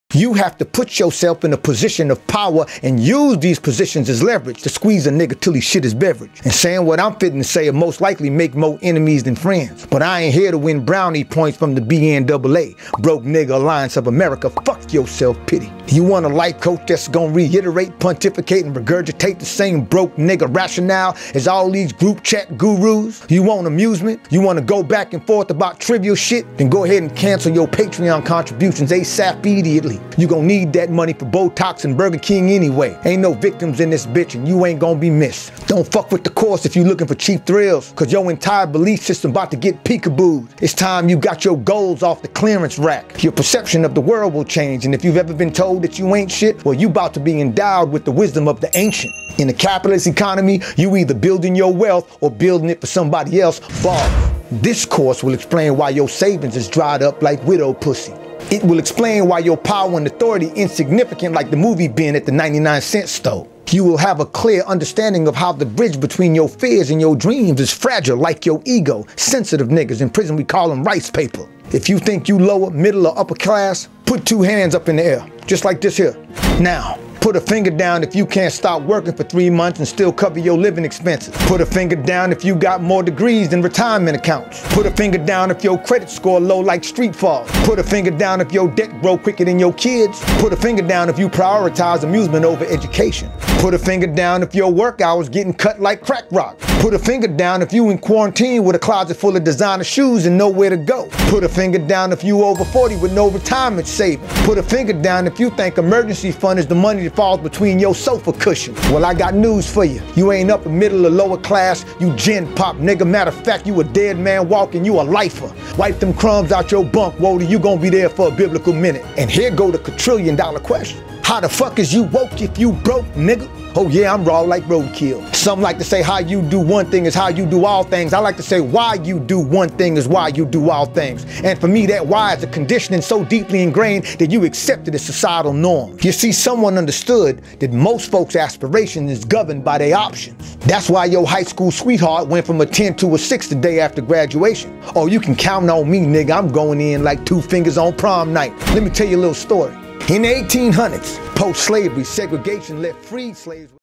You have to put yourself in a position of power and use these positions as leverage to squeeze a nigga till he shit his beverage. And saying what I'm fitting to say will most likely make more enemies than friends. But I ain't here to win brownie points from the BNAA, Broke Nigga Alliance of America. Fuck your self-pity. You want a life coach that's gonna reiterate, pontificate, and regurgitate the same broke nigga rationale as all these group chat gurus? You want amusement? You want to go back and forth about trivial shit? Then go ahead and cancel your Patreon contributions ASAP immediately. You gonna need that money for Botox and Burger King anyway. Ain't no victims in this bitch and you ain't gonna be missed. Don't fuck with the course if you looking for cheap thrills, cause your entire belief system about to get peekabooed. It's time you got your goals off the clearance rack. Your perception of the world will change, and if you've ever been told that you ain't shit, well, you about to be endowed with the wisdom of the ancient. In a capitalist economy, you either building your wealth or building it for somebody else. Boss. This course will explain why your savings is dried up like widow pussy. It will explain why your power and authority insignificant like the movie bin at the 99-cent store. You will have a clear understanding of how the bridge between your fears and your dreams is fragile like your ego. Sensitive niggas in prison, we call them rice paper. If you think you lower, middle, or upper class, put two hands up in the air, just like this here. Now, put a finger down if you can't stop working for 3 months and still cover your living expenses. Put a finger down if you got more degrees than retirement accounts. Put a finger down if your credit score low like street falls. Put a finger down if your debt grow quicker than your kids. Put a finger down if you prioritize amusement over education. Put a finger down if your work hours getting cut like crack rock. Put a finger down if you in quarantine with a closet full of designer shoes and nowhere to go. Put a finger down if you over 40 with no retirement savings. Put a finger down if you think emergency fund is the money that falls between your sofa cushions. Well, I got news for you. You ain't upper middle or lower class. You gen pop, nigga. Matter of fact, you a dead man walking. You a lifer. Wipe them crumbs out your bunk, Wody. You gonna be there for a biblical minute. And here go the quadrillion-dollar question. How the fuck is you woke if you broke, nigga? Oh yeah, I'm raw like roadkill. Some like to say how you do one thing is how you do all things. I like to say why you do one thing is why you do all things. And for me, that why is a conditioning so deeply ingrained that you accept it as societal norm. You see, someone understood that most folks' aspiration is governed by their options. That's why your high school sweetheart went from a 10 to a 6 the day after graduation. Oh, you can count on me, nigga. I'm going in like 2 fingers on prom night. Let me tell you a little story. In the 1800s, post-slavery, segregation left freed slaves